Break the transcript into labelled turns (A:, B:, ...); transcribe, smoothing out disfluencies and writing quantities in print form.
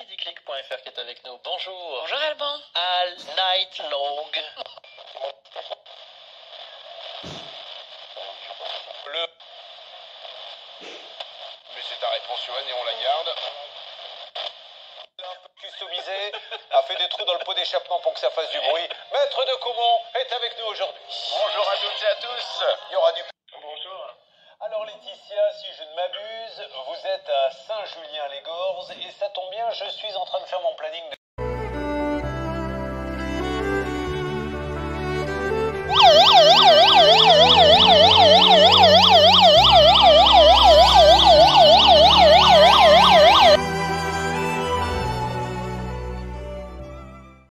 A: Kiddyclick.fr qui est avec nous. Bonjour.
B: Bonjour Alban.
A: All night long.
C: Le... Mais c'est ta réponse, Johan, et on la garde. Un peu customisé, a fait des trous dans le pot d'échappement pour que ça fasse du bruit. Maître de Caumont est avec nous aujourd'hui.
D: Bonjour à toutes et à tous.
C: Il y aura du...
D: Bonjour.
C: Alors Laetitia, si je ne m'abuse, vous êtes à Saint-Julien-les-Gorges et ça tombe bien, je suis en train de faire mon planning de...